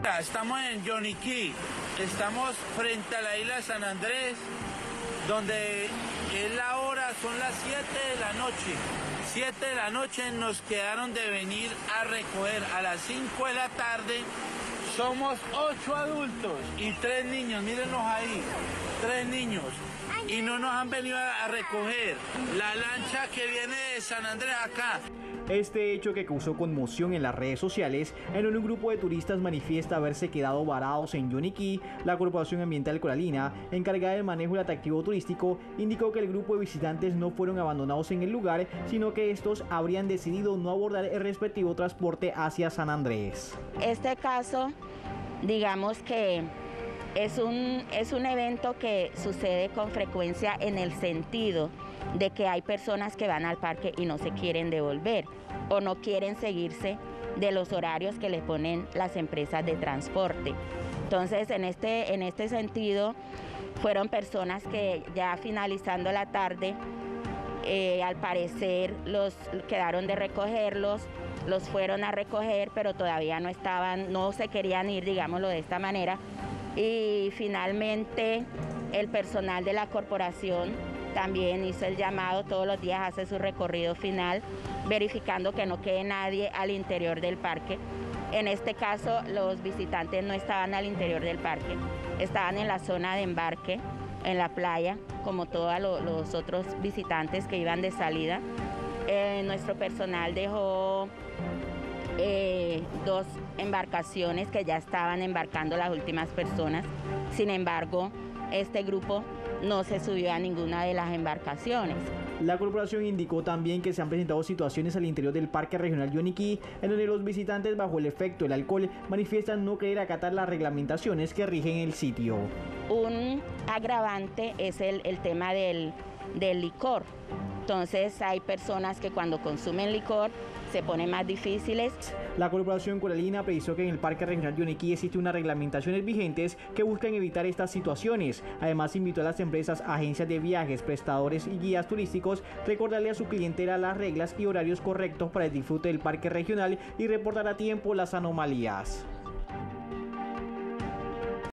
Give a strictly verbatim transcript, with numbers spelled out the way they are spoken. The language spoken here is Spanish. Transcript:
Estamos en Yoniquí, estamos frente a la isla de San Andrés, donde es la hora, son las siete de la noche. siete de la noche nos quedaron de venir a recoger. A las cinco de la tarde somos ocho adultos y tres niños, mírenlos ahí, tres niños. Y no nos han venido a recoger la lancha que viene de San Andrés acá. Este hecho, que causó conmoción en las redes sociales, en donde un grupo de turistas manifiesta haberse quedado varados en Yoniquí, la Corporación Ambiental Coralina, encargada del manejo del atractivo turístico, indicó que el grupo de visitantes no fueron abandonados en el lugar, sino que estos habrían decidido no abordar el respectivo transporte hacia San Andrés. Este caso, digamos que es un, es un evento que sucede con frecuencia en el sentido de que hay personas que van al parque y no se quieren devolver o no quieren seguirse de los horarios que les ponen las empresas de transporte. Entonces, en este, en este sentido, fueron personas que ya finalizando la tarde, eh, al parecer los quedaron de recogerlos, los fueron a recoger, pero todavía no estaban, no se querían ir, digámoslo de esta manera, y finalmente el personal de la corporación también hizo el llamado, todos los días hace su recorrido final, verificando que no quede nadie al interior del parque. En este caso, los visitantes no estaban al interior del parque, estaban en la zona de embarque, en la playa, como todos los otros visitantes que iban de salida. Eh, nuestro personal dejó eh, dos embarcaciones que ya estaban embarcando las últimas personas. Sin embargo, este grupo no se subió a ninguna de las embarcaciones. La corporación indicó también que se han presentado situaciones al interior del Parque Regional Yoniquí en donde los visitantes, bajo el efecto del alcohol, manifiestan no querer acatar las reglamentaciones que rigen el sitio. Un agravante es el, el tema del, del licor. Entonces hay personas que cuando consumen licor se ponen más difíciles. La Corporación Coralina precisó que en el Parque Regional Yoniquí existen unas reglamentaciones vigentes que buscan evitar estas situaciones. Además, invitó a las empresas, agencias de viajes, prestadores y guías turísticos a recordarle a su clientela las reglas y horarios correctos para el disfrute del parque regional y reportar a tiempo las anomalías.